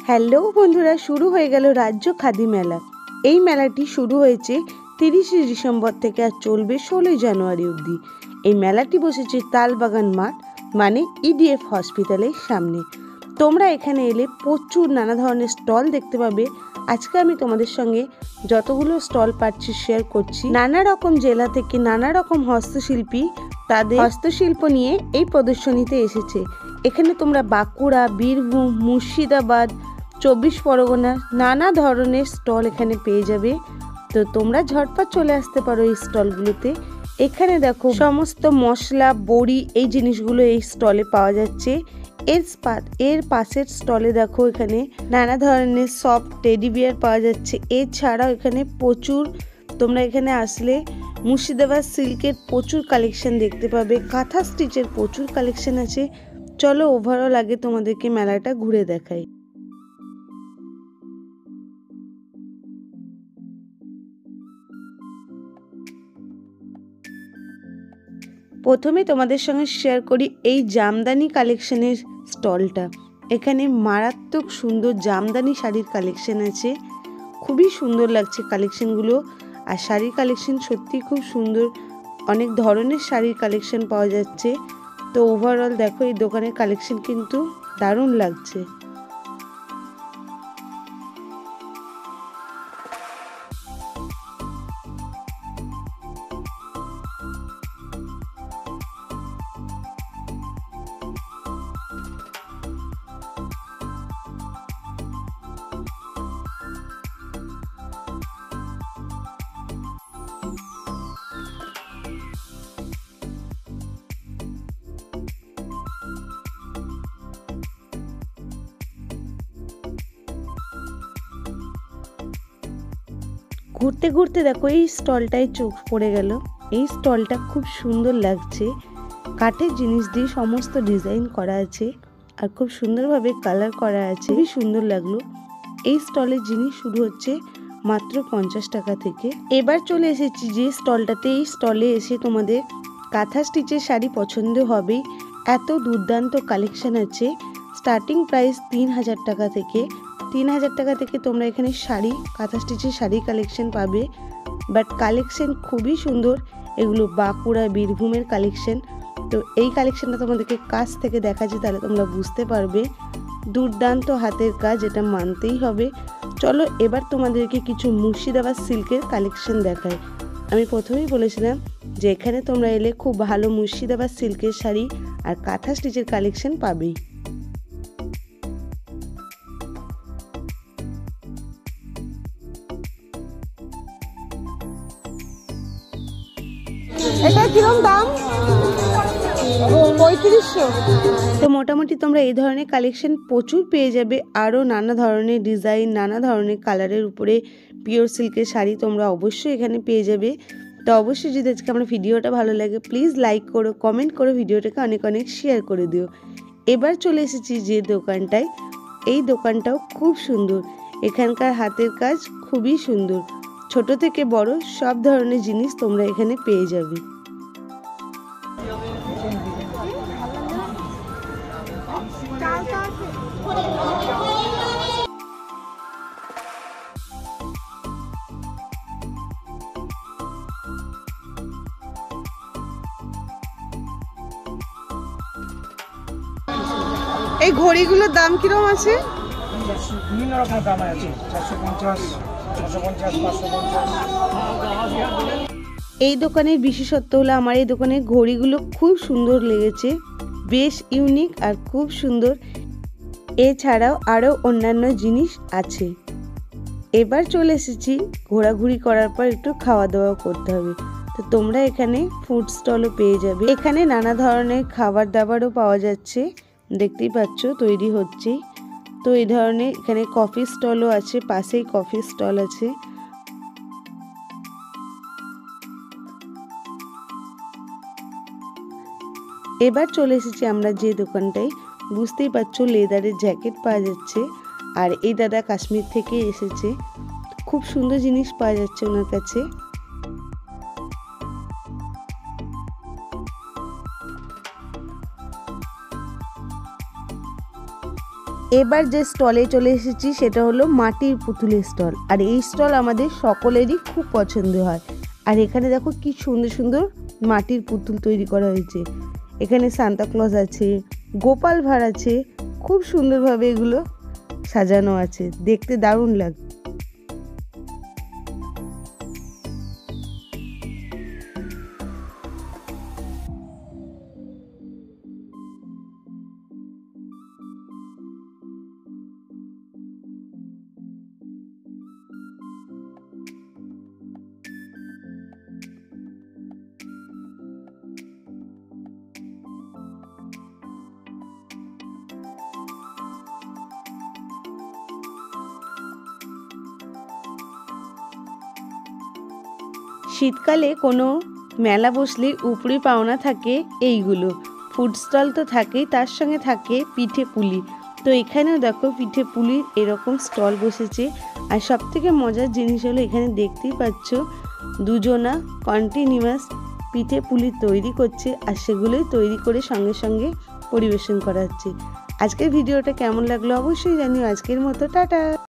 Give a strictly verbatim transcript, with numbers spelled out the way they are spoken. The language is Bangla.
হ্যালো বন্ধুরা, শুরু হয়ে গেল রাজ্য খাদি মেলা। এই মেলাটি শুরু হয়েছে তিরিশে ডিসেম্বর থেকে আর চলবে ষোলোই জানুয়ারি অবধি। এই মেলাটি বসেছে তালবাগান মাঠ মানে ইডিএফ হসপিটালের সামনে। তোমরা এখানে এলে প্রচুর নানা ধরনের স্টল দেখতে পাবে। আজকে আমি তোমাদের সঙ্গে যতগুলো স্টল পাচ্ছি শেয়ার করছি। নানা রকম জেলা থেকে নানা রকম হস্তশিল্পী তাদের হস্তশিল্প নিয়ে এই প্রদর্শনীতে এসেছে। এখানে তোমরা বাঁকুড়া, বীরভূম, মুর্শিদাবাদ, চব্বিশ পরগনা নানা ধরনের স্টল এখানে পেয়ে যাবে। তো তোমরা ঝটপট চলে আসতে পারো এই স্টলগুলোতে। এখানে দেখো সমস্ত মশলা, বড়ি এই জিনিসগুলো এই স্টলে পাওয়া যাচ্ছে। এর এর পাশের স্টলে দেখো এখানে নানা ধরনের সফট টেডি বিয়ার পাওয়া যাচ্ছে। এছাড়াও এখানে প্রচুর তোমরা এখানে আসলে মুর্শিদাবাদ সিল্কের প্রচুর কালেকশন দেখতে পাবে। কাঁথা স্টিচের প্রচুর কালেকশন আছে। চলো ওভারঅল আগে তোমাদেরকে মেলাটা ঘুরে দেখাই। প্রথমে তোমাদের সঙ্গে শেয়ার করি এই জামদানি কালেকশনের স্টলটা। এখানে মারাত্মক সুন্দর জামদানি শাড়ির কালেকশন আছে। খুবই সুন্দর লাগছে কালেকশনগুলো। আর শাড়ির কালেকশন সত্যি খুব সুন্দর, অনেক ধরনের শাড়ির কালেকশন পাওয়া যাচ্ছে। তো ওভারঅল দেখো এই দোকানের কালেকশন কিন্তু দারুণ লাগছে। ঘুরতে ঘুরতে দেখো এই স্টলটায় চোখ পড়ে গেল। এই স্টলটা খুব সুন্দর লাগছে। কাঠের জিনিস দিয়ে সমস্ত ডিজাইন করা আছে আর খুব সুন্দরভাবে কালার করা আছে। খুবই সুন্দর লাগলো। এই স্টলের জিনিস শুরু হচ্ছে মাত্র পঞ্চাশ টাকা থেকে। এবার চলে এসেছি যে স্টলটাতে। এই স্টলে এসে তোমাদের কাঁথা স্টিচের শাড়ি পছন্দ হবেই। এত দুর্দান্ত কালেকশন আছে। স্টার্টিং প্রাইস তিন হাজার টাকা থেকে। তিন হাজার টাকা থেকে তোমরা এখানে শাড়ি, কাঁথা স্টিচের শাড়ি কালেকশন পাবে। বাট কালেকশন খুবই সুন্দর। এগুলো বাঁকুড়া, বীরভূমের কালেকশন। তো এই কালেকশনটা তোমাদেরকে কাছ থেকে দেখাচ্ছি, তাহলে তোমরা বুঝতে পারবে। দুর্দান্ত হাতের কাজ, এটা মানতেই হবে। চলো এবার তোমাদেরকে কিছু মুর্শিদাবাদ সিল্কের কালেকশন দেখাই। আমি প্রথমেই বলেছিলাম যে এখানে তোমরা এলে খুব ভালো মুর্শিদাবাদ সিল্কের শাড়ি আর কাঁথা স্টিচের কালেকশন পাবেই। এটা কিরকম দাম? পঁয়ত্রিশশো। তো মোটামুটি তোমরা এই ধরনের কালেকশন প্রচুর পেয়ে যাবে। আরও নানা ধরনের ডিজাইন, নানা ধরনের কালারের উপরে পিওর সিল্কের শাড়ি তোমরা অবশ্যই এখানে পেয়ে যাবে। তো অবশ্যই যদি আজকে আমার ভিডিওটা ভালো লাগে প্লিজ লাইক করো, কমেন্ট করো, ভিডিওটাকে অনেক অনেক শেয়ার করে দিও। এবার চলে এসেছি যে দোকানটায়। এই দোকানটাও খুব সুন্দর। এখানকার হাতের কাজ খুবই সুন্দর। ছোট থেকে বড় সব ধরনের জিনিস তোমরা এখানে পেয়ে যাবে। এই ঘড়িগুলোর দাম কিরকম আছে? বিভিন্ন রকম দাম আছে। চারশো পঞ্চাশ, ছশো পঞ্চাশ, পাঁচশো পঞ্চাশ। এই দোকানের বিশেষত্ব হলো আমার এই দোকানের ঘড়িগুলো খুব সুন্দর লেগেছে। বেশ ইউনিক আর খুব সুন্দর। এছাড়াও আরও অন্যান্য জিনিস আছে। এবার চলে এসেছি ঘোরাঘুরি করার পর একটু খাওয়া দাওয়া করতে হবে। তো তোমরা এখানে ফুড স্টলও পেয়ে যাবে। এখানে নানা ধরনের খাবার দাবারও পাওয়া যাচ্ছে। দেখতেই পাচ্ছ তৈরি হচ্ছে। তো এই ধরনের এখানে কফি স্টলও আছে, পাশেই কফি স্টল আছে। এবার চলে এসেছি আমরা যে দোকানটায়। বুঝতেই পারছো লেদারের জ্যাকেট পাওয়া যাচ্ছে। আর এই দাদা কাশ্মীর থেকে এসেছে। খুব সুন্দর জিনিস পাওয়া যাচ্ছে ওনার কাছে। এবার যে স্টলে চলে এসেছি সেটা হলো মাটির পুতুলের স্টল। আর এই স্টল আমাদের সকলেরই খুব পছন্দ হয়। আর এখানে দেখো কি সুন্দর সুন্দর মাটির পুতুল তৈরি করা হয়েছে। এখানে সান্তা ক্লজ আছে, গোপাল ভাঁড় আছে, খুব সুন্দরভাবে এগুলো সাজানো আছে, দেখতে দারুণ লাগে। শীতকালে কোনো মেলা বসলে উপরি পাওনা থাকে এইগুলো, ফুড স্টল তো থাকেই, তার সঙ্গে থাকে পিঠে পুলি। তো এখানেও দেখো পিঠে পুলির এরকম স্টল বসেছে। আর সব থেকে মজার জিনিস হলো এখানে দেখতেই পাচ্ছ দুজনা কন্টিনিউয়াস পিঠে পুলি তৈরি করছে, আর সেগুলোই তৈরি করে সঙ্গে সঙ্গে পরিবেশন করা হচ্ছে। আজকের ভিডিওটা কেমন লাগলো অবশ্যই জানিও। আজকের মতো টাটা।